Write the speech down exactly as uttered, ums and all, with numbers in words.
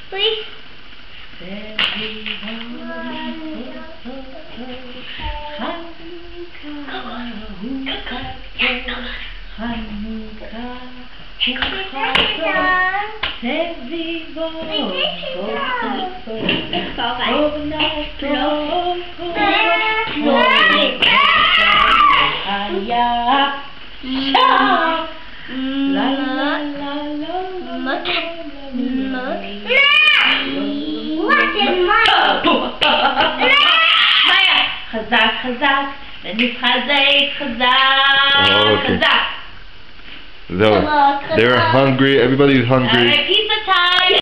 please. חזק חזק ונתחזק חזק חזק. So they're hungry. Everybody's hungry. Alright, pizza time.